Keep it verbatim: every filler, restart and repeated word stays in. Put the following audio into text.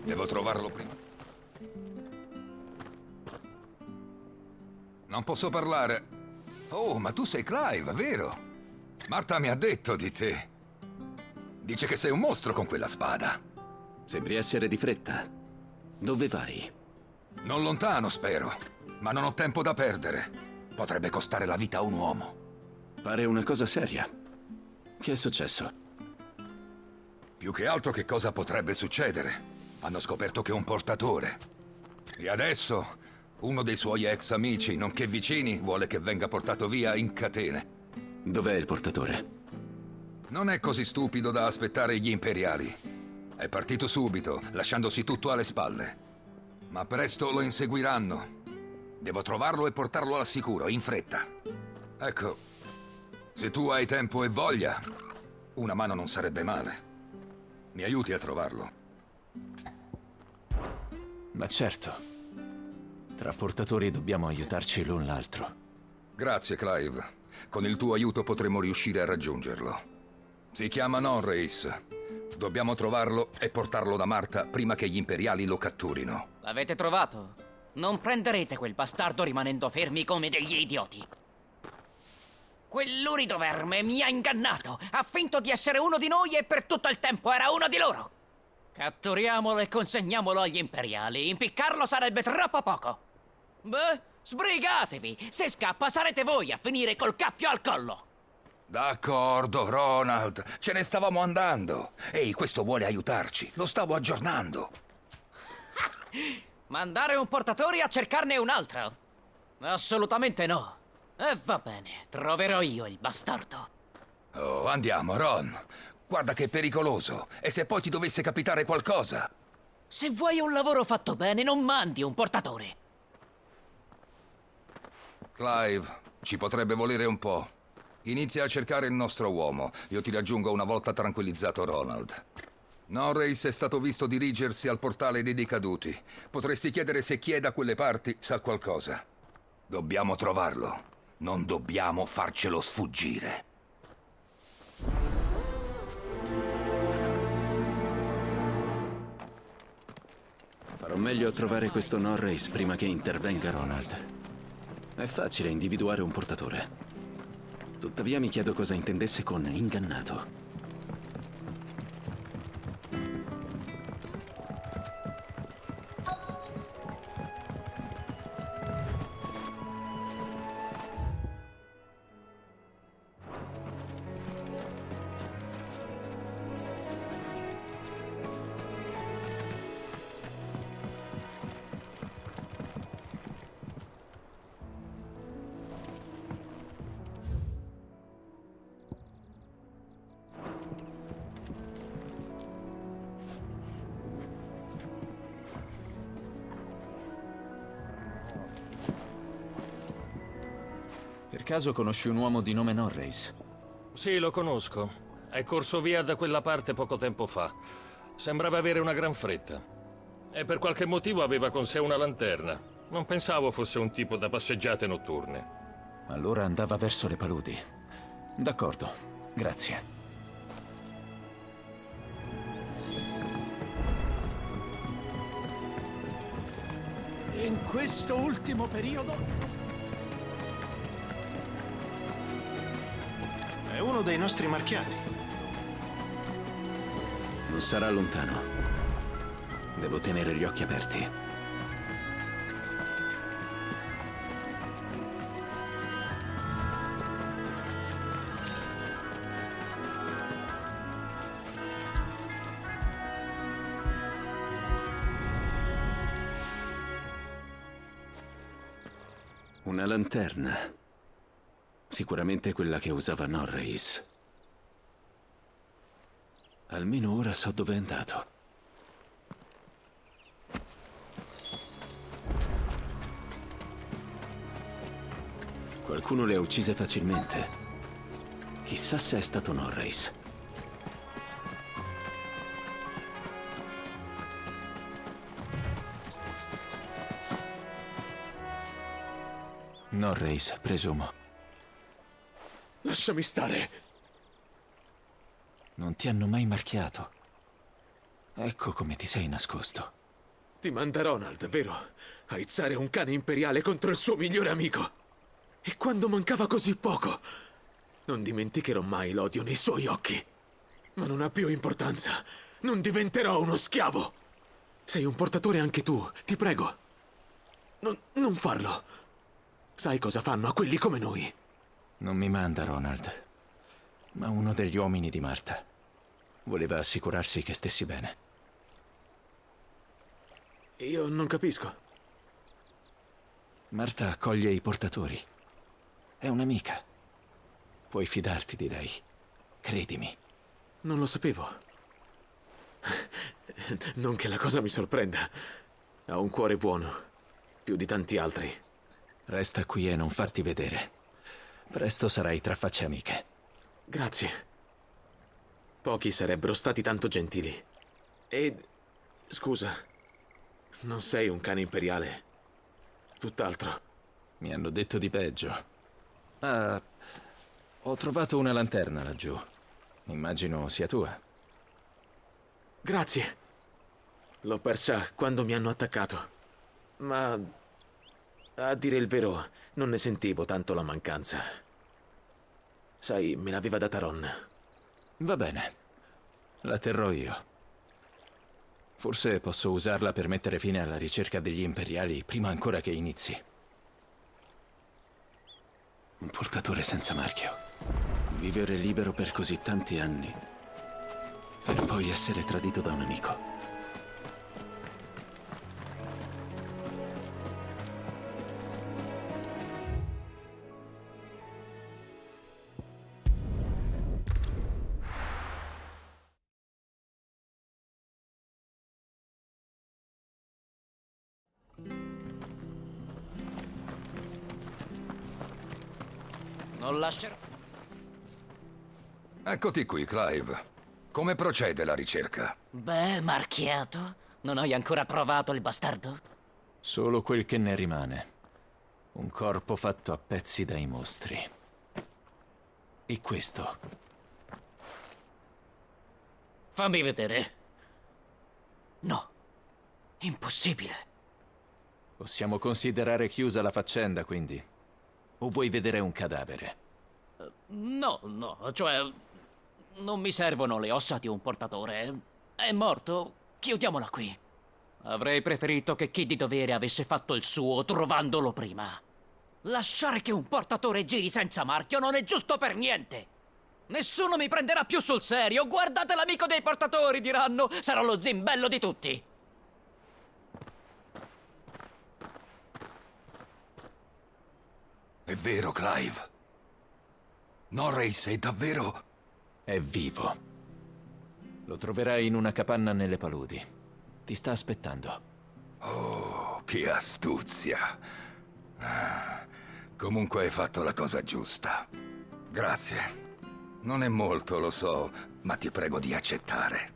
Devo trovarlo prima. Non posso parlare. Oh, ma tu sei Clive, vero? Marta mi ha detto di te. Dice che sei un mostro con quella spada. Sembri essere di fretta. Dove vai? Non lontano, spero. Ma non ho tempo da perdere. Potrebbe costare la vita a un uomo. Pare una cosa seria. Che è successo? Più che altro che cosa potrebbe succedere. Hanno scoperto che è un portatore. E adesso uno dei suoi ex amici, nonché vicini, vuole che venga portato via in catene. Dov'è il portatore? Non è così stupido da aspettare gli imperiali. È partito subito, lasciandosi tutto alle spalle. Ma presto lo inseguiranno. Devo trovarlo e portarlo al sicuro, in fretta. Ecco, se tu hai tempo e voglia, una mano non sarebbe male. Mi aiuti a trovarlo. Ma certo. Tra portatori dobbiamo aiutarci l'un l'altro. Grazie, Clive. Con il tuo aiuto potremo riuscire a raggiungerlo. Si chiama Norreis. Dobbiamo trovarlo e portarlo da Marta prima che gli imperiali lo catturino. L'avete trovato? Non prenderete quel bastardo rimanendo fermi come degli idioti. Quell'urido verme mi ha ingannato. Ha finto di essere uno di noi e per tutto il tempo era uno di loro. Catturiamolo e consegniamolo agli imperiali. Impiccarlo sarebbe troppo poco. Beh, sbrigatevi. Se scappa sarete voi a finire col cappio al collo. D'accordo, Ronald. Ce ne stavamo andando. Ehi, questo vuole aiutarci. Lo stavo aggiornando. Mandare un portatore a cercarne un altro? Assolutamente no. E va bene, troverò io il bastardo. Oh, andiamo, Ron. Guarda che è pericoloso. E se poi ti dovesse capitare qualcosa? Se vuoi un lavoro fatto bene, non mandi un portatore. Clive, ci potrebbe volere un po'. Inizia a cercare il nostro uomo. Io ti raggiungo una volta tranquillizzato Ronald. Norreis è stato visto dirigersi al portale dei decaduti. Potresti chiedere se chi è da quelle parti sa qualcosa. Dobbiamo trovarlo. Non dobbiamo farcelo sfuggire. Farò meglio a trovare questo Norreis prima che intervenga Ronald. È facile individuare un portatore. Tuttavia mi chiedo cosa intendesse con ingannato. Per caso conosci un uomo di nome Norreis? Sì, lo conosco. È corso via da quella parte poco tempo fa. Sembrava avere una gran fretta. E per qualche motivo aveva con sé una lanterna. Non pensavo fosse un tipo da passeggiate notturne. Allora andava verso le paludi. D'accordo, grazie. In questo ultimo periodo è uno dei nostri marchiati. Non sarà lontano. Devo tenere gli occhi aperti. Una lanterna. Sicuramente quella che usava Norreis. Almeno ora so dove è andato. Qualcuno le ha uccise facilmente. Chissà se è stato Norreis. Norreis, presumo. Lasciami stare. Non ti hanno mai marchiato. Ecco come ti sei nascosto. Ti manda Ronald, vero? A izzare un cane imperiale contro il suo migliore amico. E quando mancava così poco, non dimenticherò mai l'odio nei suoi occhi. Ma non ha più importanza. Non diventerò uno schiavo. Sei un portatore anche tu, ti prego. Non, non farlo. Sai cosa fanno a quelli come noi? Non mi manda Ronald, ma uno degli uomini di Marta. Voleva assicurarsi che stessi bene. Io non capisco. Marta accoglie i portatori. È un'amica. Puoi fidarti di lei. Credimi. Non lo sapevo. Non che la cosa mi sorprenda. Ha un cuore buono, più di tanti altri. Resta qui e non farti vedere. Presto sarai tra facce amiche. Grazie. Pochi sarebbero stati tanto gentili. E... scusa, non sei un cane imperiale. Tutt'altro. Mi hanno detto di peggio. Ah, ho trovato una lanterna laggiù. Immagino sia tua. Grazie. L'ho persa quando mi hanno attaccato. Ma... a dire il vero, non ne sentivo tanto la mancanza. Sai, me l'aveva data Ron. Va bene. La terrò io. Forse posso usarla per mettere fine alla ricerca degli imperiali prima ancora che inizi. Un portatore senza marchio. Vivere libero per così tanti anni, per poi essere tradito da un amico. Non lascerò... Eccoti qui, Clive. Come procede la ricerca? Beh, marchiato. Non hai ancora trovato il bastardo? Solo quel che ne rimane. Un corpo fatto a pezzi dai mostri. E questo? Fammi vedere. No. Impossibile. Possiamo considerare chiusa la faccenda, quindi? O vuoi vedere un cadavere? No, no, cioè... non mi servono le ossa di un portatore. È morto. Chiudiamola qui. Avrei preferito che chi di dovere avesse fatto il suo trovandolo prima. Lasciare che un portatore giri senza marchio non è giusto per niente. Nessuno mi prenderà più sul serio. Guardate l'amico dei portatori, diranno. Sarò lo zimbello di tutti. È vero, Clive. Norreis è davvero... È vivo. Lo troverai in una capanna nelle paludi. Ti sta aspettando. Oh, che astuzia. Ah, comunque hai fatto la cosa giusta. Grazie. Non è molto, lo so, ma ti prego di accettare.